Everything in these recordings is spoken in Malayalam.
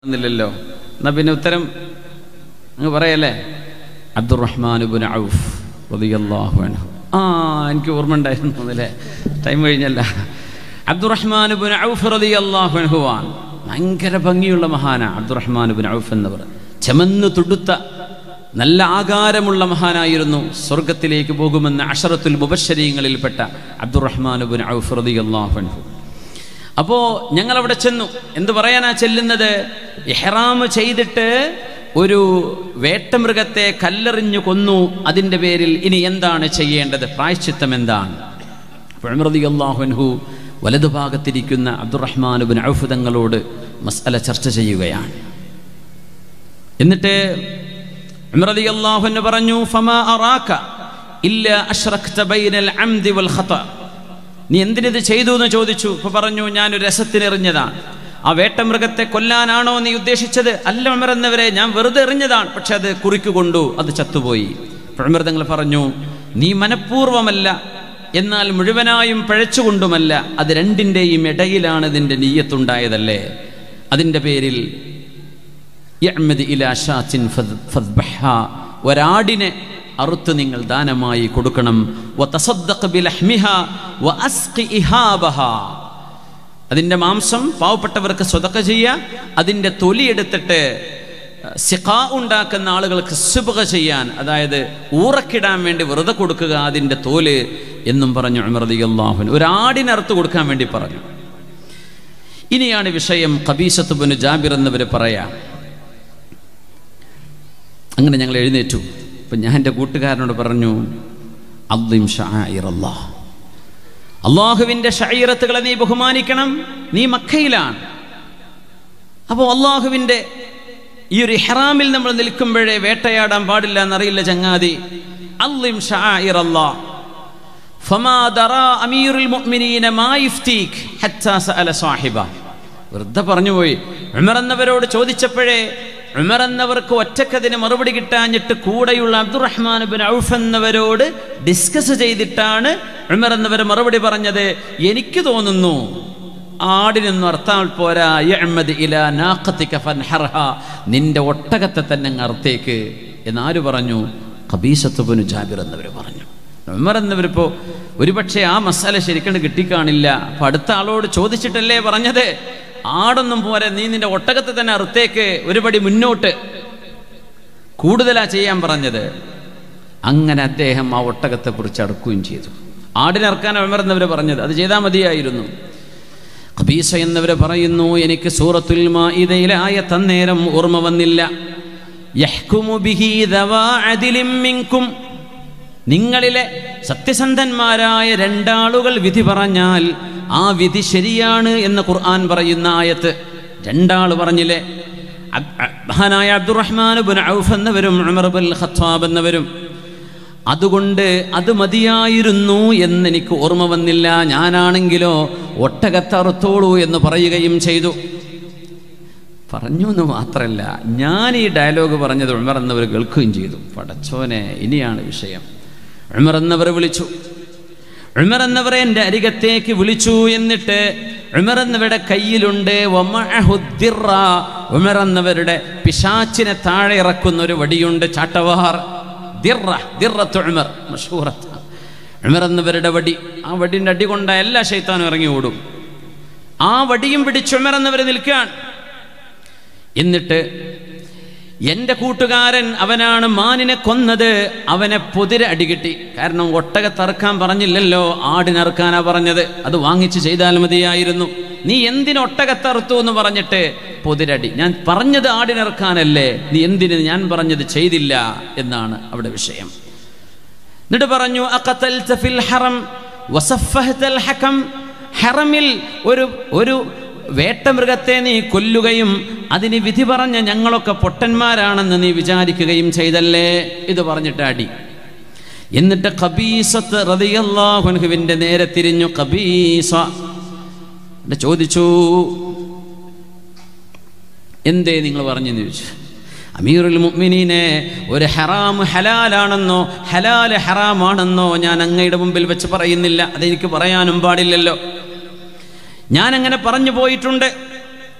ില്ലല്ലോ എന്നാ പിന്നെ ഉത്തരം അങ്ങ് പറയല്ലേ. അബ്ദുറഹ്മാൻ ഇബ്നു ഔഫ് റളിയല്ലാഹു അൻഹു. എനിക്ക് ഓർമ്മ ഉണ്ടായിരുന്നു അല്ലേ, ടൈം കഴിഞ്ഞല്ല. അബ്ദുറഹ്മാൻ ഇബ്നു ഔഫ് റളിയല്ലാഹു അൻഹു ആണ്. ഭയങ്കര ഭംഗിയുള്ള മഹാനാണ് അബ്ദുറഹ്മാൻ ഇബ്നു ഔഫ് എന്നവർ. ചെമന്നു തുടുത്ത നല്ല ആകാരമുള്ള മഹാനായിരുന്നു. സ്വർഗത്തിലേക്ക് പോകുമെന്ന അശറത്തുൽ മുബശ്ശരീങ്ങളിൽപ്പെട്ട അബ്ദുറഹ്മാൻ ഇബ്നു ഔഫ് റളിയല്ലാഹു അൻഹു. അപ്പോൾ ഞങ്ങളവിടെ ചെന്നു. എന്ത് പറയാനാ ചെല്ലുന്നത്? ഇഹ്റാം ചെയ്തിട്ട് ഒരു വേട്ടമൃഗത്തെ കല്ലെറിഞ്ഞു കൊന്നു. അതിൻ്റെ പേരിൽ ഇനി എന്താണ് ചെയ്യേണ്ടത്? പ്രായശ്ചിത്തം എന്താണ്? ഉമർ റളിയല്ലാഹു അൻഹു വലതുഭാഗത്തിരിക്കുന്ന അബ്ദുറഹ്മാൻ ഇബ്നു ഔഫ് തങ്ങളോട് മസ്അല ചർച്ച ചെയ്യുകയാണ്. എന്നിട്ട് ഉമർ റളിയല്ലാഹു അൻഹു പറഞ്ഞു, ഫമാ അറാക ഇല്ലാ അശ്റക്ത ബൈനൽ അംദി വൽ ഖത. നീ എന്തിനിത് ചെയ്തു എന്ന് ചോദിച്ചു. അപ്പോൾ പറഞ്ഞു, ഞാനൊരു രസത്തിനെറിഞ്ഞതാണ്. ആ വേട്ടമൃഗത്തെ കൊല്ലാനാണോ നീ ഉദ്ദേശിച്ചത്? അല്ല ഉമർ എന്നവരെ, ഞാൻ വെറുതെ എറിഞ്ഞതാണ്, പക്ഷെ അത് കുറിക്കുകൊണ്ടു, അത് ചത്തുപോയി. ഉമർ തങ്ങൾ പറഞ്ഞു, നീ മനഃപൂർവമല്ല, എന്നാൽ മുഴുവനായും പഴച്ചുകൊണ്ടുമല്ല, അത് രണ്ടിൻ്റെയും ഇടയിലാണ് ഇതിൻ്റെ നിയ്യത്തുണ്ടായതല്ലേ. അതിൻ്റെ പേരിൽ ഒരാടിനെ അറുത്ത് നിങ്ങൾ ദാനമായി കൊടുക്കണം. അതിൻ്റെ മാംസം പാവപ്പെട്ടവർക്ക് സ്വതക്ക ചെയ്യുക, അതിൻ്റെ തൊലി എടുത്തിട്ട് സിഖാ ഉണ്ടാക്കുന്ന ആളുകൾക്ക് സുബ്ഗ ചെയ്യാൻ, അതായത് ഊറക്കിടാൻ വേണ്ടി വെറുതെ കൊടുക്കുക അതിൻ്റെ തോല് എന്നും പറഞ്ഞു ഉമർ റളിയല്ലാഹു അൻഹു. ഒരു ആടിനറുത്ത് കൊടുക്കാൻ വേണ്ടി പറഞ്ഞു. ഇനിയാണ് വിഷയം. ഖബീസത്ത് ഇബ്നു ജാബിർ എന്നവർ പറയാം. അങ്ങനെ ഞങ്ങൾ എഴുന്നേറ്റു. അപ്പം ഞാൻ എൻ്റെ കൂട്ടുകാരനോട് പറഞ്ഞു, അദ്ദിം ശആഇറല്ലാഹ്, അള്ളാഹുവിൻ്റെ ശഈറത്തുകളെ നീ ബഹുമാനിക്കണം. നീ മക്കയിലാണ്. അപ്പോൾ അള്ളാഹുവിൻ്റെ ഈ ഒരു ഇഹ്റാമിൽ നമ്മൾ നിൽക്കുമ്പോഴേ വേട്ടയാടാൻ പാടില്ല എന്നറിയില്ല ചങ്ങാതി. അദ്ദിം ശആഇറല്ലാഹ് ഫമാ ദറാ അമീറുൽ മുഅ്മിനീന മാ യുഫ്തീക് ഹത്താ സഅല സാഹിബ. വെറുതെ പറഞ്ഞുപോയി. ഉമർ എന്നവരോട് ചോദിച്ചപ്പോഴേ ഉമർ എന്നവർക്ക് ഒറ്റക്കതിന് മറുപടി കിട്ടാഞ്ഞിട്ട് കൂടെയുള്ള അബ്ദുറഹ്മാൻ ഇബ്നു ഔഫ് എന്നവരോട് ഡിസ്കസ് ചെയ്തിട്ടാണ് ഉമർ എന്നവർ മറുപടി പറഞ്ഞത്. എനിക്ക് തോന്നുന്നു ആടിനൊന്നും അർത്താൽ പോരാ, യഅ്മദ് ഇലാ നാഖതിക ഫൻഹർഹ, നിന്റെ ഒട്ടകത്തെ തന്നെ അർത്തേക്ക് എന്നാര് പറഞ്ഞു? ഖബീസത്ത് ഇബ്നു ജാബിർ എന്നവർ പറഞ്ഞു. ഉമർ എന്നവരിപ്പോൾ ഒരുപക്ഷെ ആ മസാല ശരിക്കും കിട്ടിക്കാണില്ല. അപ്പം അടുത്ത ആളോട് ചോദിച്ചിട്ടല്ലേ പറഞ്ഞത്, ആടൊന്നും പോരെ, നീ നിന്റെ ഒട്ടകത്തെ തന്നെ അറുത്തേക്ക്, ഒരുപടി മുന്നോട്ട് കൂടുതലാ ചെയ്യാൻ പറഞ്ഞത്. അങ്ങനെ അദ്ദേഹം ആ ഒട്ടകത്തെ കുറിച്ച് അറുക്കുകയും ചെയ്തു. ആടിനറക്കാൻ ഉമർ എന്നവർ പറഞ്ഞത്, അത് ചെയ്താൽ മതിയായിരുന്നു. ഖബീസ എന്നവർ പറയുന്നു, എനിക്ക് സൂറത്തുൽ മാഇദയിലെ ആയത്ത് അന്നേരം ഓർമ്മ വന്നില്ല. യഹ്കുമു ബിഹി ദവാ അദ്ലിൻ മിൻകും, നിങ്ങളിലെ സത്യസന്ധന്മാരായ രണ്ടാളുകൾ വിധി പറഞ്ഞാൽ ആ വിധി ശരിയാണ് എന്ന് ഖുർആൻ പറയുന്ന ആയത്ത്. രണ്ടാൾ പറഞ്ഞില്ലേ, മഹാനായ അബ്ദുറഹ്മാൻ ഇബ്നു ഔഫ് എന്നവരും ഉമർ ഇബ്നുൽ ഖത്താബ് എന്നവരും. അതുകൊണ്ട് അത് മതിയായിരുന്നു എന്നെനിക്ക് ഓർമ്മ വന്നില്ല. ഞാനാണെങ്കിലോ ഒട്ടകത്തെ അറുത്തോളൂ എന്ന് പറയുകയും ചെയ്തു. പറഞ്ഞു എന്ന് മാത്രമല്ല, ഞാൻ ഈ ഡയലോഗ് പറഞ്ഞത് ഉമർ എന്നവർ കേൾക്കുകയും ചെയ്തു. പടച്ചോനെ, ഇനിയാണ് വിഷയം. ഉമർ എന്നവർ വിളിച്ചു. ഉമർ എന്നവരെ എൻ്റെ അരികത്തേക്ക് വിളിച്ചു. എന്നിട്ട് ഉമർ എന്നവരുടെ കയ്യിലുണ്ട് ഉമർ എന്നവരുടെ പിശാച്ചിനെ താഴെ ഇറക്കുന്ന ഒരു വടിയുണ്ട്, ചാട്ടവാർ. ഉമർ മഷ്ഹൂറത്ത്. ഉമർ എന്നവരുടെ വടി. ആ വടിൻ്റെ അടി കൊണ്ട എല്ലാ ശൈത്താനും ഇറങ്ങി ഓടും. ആ വടിയും പിടിച്ച് ഉമർ എന്നവർ നിൽക്കാൻ. എന്നിട്ട് എൻ്റെ കൂട്ടുകാരൻ, അവനാണ് മാനിനെ കൊന്നത്, അവനെ പൊതിരെ അടി കിട്ടി. കാരണം ഒട്ടകത്തറുക്കാൻ പറഞ്ഞില്ലല്ലോ, ആടിനറുക്കാനാ പറഞ്ഞത്. അത് വാങ്ങിച്ച് ചെയ്താൽ മതിയായിരുന്നു. നീ എന്തിന് ഒട്ടകത്തറുത്തു എന്ന് പറഞ്ഞിട്ട് പൊതിരടി. ഞാൻ പറഞ്ഞത് ആടിനറുക്കാനല്ലേ, നീ എന്തിന് ഞാൻ പറഞ്ഞത് ചെയ്തില്ല എന്നാണ് അവിടെ വിഷയം. എന്നിട്ട് പറഞ്ഞു, അഖതൽത ഫിൽ ഹറം വസഫഹതൽ ഹകം, ഹറമിൽ ഒരു വേട്ടമൃഗത്തെ നീ കൊല്ലുകയും അതിന് വിധി പറഞ്ഞ ഞങ്ങളൊക്കെ പൊട്ടന്മാരാണെന്ന് നീ വിചാരിക്കുകയും ചെയ്തല്ലേ. ഇത് പറഞ്ഞിട്ട് അടി. എന്നിട്ട് ഖബീസത്ത് റളിയല്ലാഹു അൻഹുവിന്റെ നേരെ തിരിഞ്ഞു. ഖബീസ ചോദിച്ചു, എന്തേ നിങ്ങൾ പറഞ്ഞെന്ന് ചോദിച്ചു. അമീറുൽ മുഅ്മിനീനെ, ഒരു ഹറാം ഹലാലാണെന്നോ ഹലാൽ ഹറാമാണെന്നോ ഞാൻ അങ്ങയുടെ മുമ്പിൽ വെച്ച് പറയുന്നില്ല. അതെനിക്ക് പറയാനും പാടില്ലല്ലോ. ഞാൻ അങ്ങനെ പറഞ്ഞു പോയിട്ടുണ്ട്.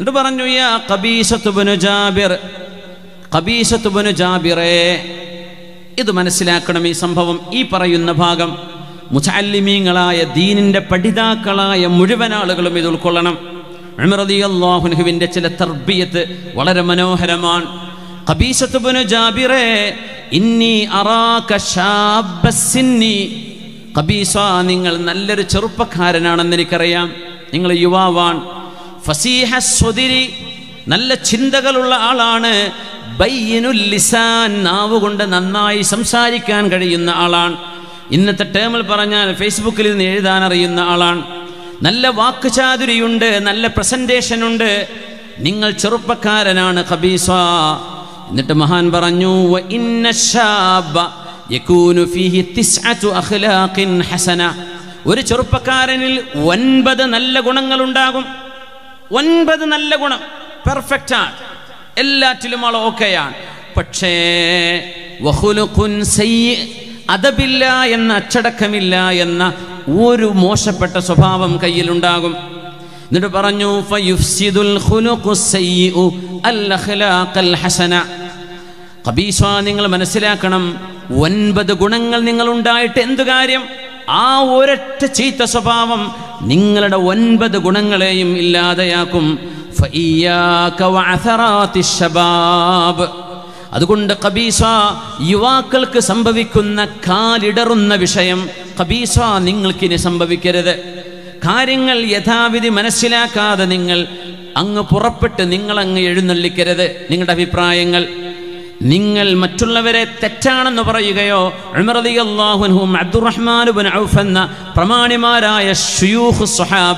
എന്നിട്ട് പറഞ്ഞു യാ ഖബീസത്ത് ഇബ്നു ജാബിർ, ഖബീസത്ത് ഇബ്നു ജാബിറേ, ഇത് മനസ്സിലാക്കണം. ഈ സംഭവം, ഈ പറയുന്ന ഭാഗം മുതഅല്ലിമീങ്ങളായ ദീനിന്റെ പഠിതാക്കളായ മുഴുവൻ ആളുകളും ഇത് ഉൾക്കൊള്ളണം. ഉമർ റളിയല്ലാഹു അൻഹുവിന്റെ ചില തർബിയത്ത് വളരെ മനോഹരമാണ്. ഖബീസത്ത് ഇബ്നു ജാബിറേ, ഇന്നി അറാക ശാബ്ബസ്സിന്നി, ഖബീസ നിങ്ങൾ നല്ലൊരു ചെറുപ്പക്കാരനാണെന്ന് എനിക്കറിയാം, നിങ്ങൾ യുവാവാൻ. ഫസീഹ സ്വദിരി, നല്ല ചിന്തകളുള്ള ആളാണ്. ബയ്യിനുൽ ലിസാൻ, നാവുകൊണ്ട് നന്നായി സംസാരിക്കാൻ കഴിയുന്ന ആളാണ്. ഇന്നത്തെ ടേമിൽ പറഞ്ഞാൽ ഫേസ്ബുക്കിൽ നിന്ന് എഴുതാൻ അറിയുന്ന ആളാണ്. നല്ല വാക്കുചാതുരിയുണ്ട്, നല്ല പ്രസന്റേഷൻ ഉണ്ട്. നിങ്ങൾ ചെറുപ്പക്കാരനാണ് ഖബീസ. എന്നിട്ട് മഹാൻ പറഞ്ഞു വ ഇന്ന ശാബ യകൂനു ഫീഹി 9 അഖ്ലാഖിൻ ഹസന, ഒരു ചെറുപ്പക്കാരനിൽ 9 നല്ല ഗുണങ്ങൾ ഉണ്ടാകും. 9 നല്ല ഗുണം, പെർഫെക്റ്റ് ആണ്, എല്ലാറ്റിലും ആൾ ഓക്കെയാണ്. പക്ഷേ വഖുലുഖുൻ സയ്യി, അദബില്ല എന്ന, അച്ചടക്കമില്ല എന്ന ഒരു മോശപ്പെട്ട സ്വഭാവം കയ്യിലുണ്ടാകും. എന്നിട്ട് പറഞ്ഞു ഫയുഫ്സിദുൽ ഖുലുഖുസ് സയ്യിഉ അൽ അഖ്ലാഖൽ ഹസന. ഖബീസ നിങ്ങൾ മനസ്സിലാക്കണം, 9 ഗുണങ്ങൾ നിങ്ങൾ ഉണ്ടായിട്ട് എന്തു കാര്യം? ആ ഒരൊറ്റ ചീത്ത സ്വഭാവം നിങ്ങളുടെ 9 ഗുണങ്ങളെയും ഇല്ലാതെയാക്കും. ഫഇയ്യാക വഅഥറാത്തിശ് ശബാബ്, അതുകൊണ്ട് ഖബീസ യുവാക്കൾക്ക് സംഭവിക്കുന്ന കാലിടറുന്ന വിഷയം ഖബീസ നിങ്ങൾക്കിനി സംഭവിക്കരുത്. കാര്യങ്ങൾ യഥാവിധി മനസ്സിലാക്കാതെ നിങ്ങൾ അങ്ങ് പുറപ്പെട്ട് നിങ്ങളങ്ങ് എഴുന്നള്ളിക്കരുത്. നിങ്ങളുടെ അഭിപ്രായങ്ങൾ, നിങ്ങൾ മറ്റുള്ളവരെ തെറ്റാണെന്ന് പറയുകയോ, ഉമർ റളിയല്ലാഹു അൻഹു അബ്ദുറഹ്മാൻ ഇബ്നു ഔഫ് എന്ന പ്രമാണിമാരായ ശുയൂഖ് സ്വഹാബ,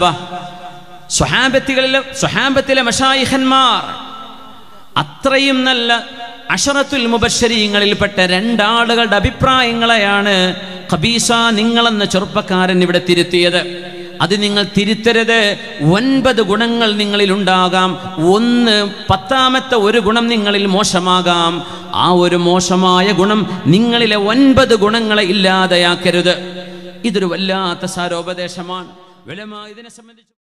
സ്വഹാബത്തിലെ മശായിഖന്മാർ, അത്രയും നല്ല അശറത്തുൽ മുബശ്ശരീങ്ങളിൽപ്പെട്ട 2 ആളുകളുടെ അഭിപ്രായങ്ങളെയാണ് ഖബീസ നിങ്ങളെന്ന ചെറുപ്പക്കാരൻ ഇവിടെ തിരുത്തിയത്. അത് നിങ്ങൾ തിരുത്തരുത്. 9 ഗുണങ്ങൾ നിങ്ങളിൽ ഉണ്ടാകാം. 10ാമത്തെ ഒരു ഗുണം നിങ്ങളിൽ മോശമാകാം. ആ ഒരു മോശമായ ഗുണം നിങ്ങളിലെ 9 ഗുണങ്ങളെ ഇല്ലാതെയാക്കരുത്. ഇതൊരു വല്ലാത്ത സാരോപദേശമാണ്. ഇതിനെ സംബന്ധിച്ച്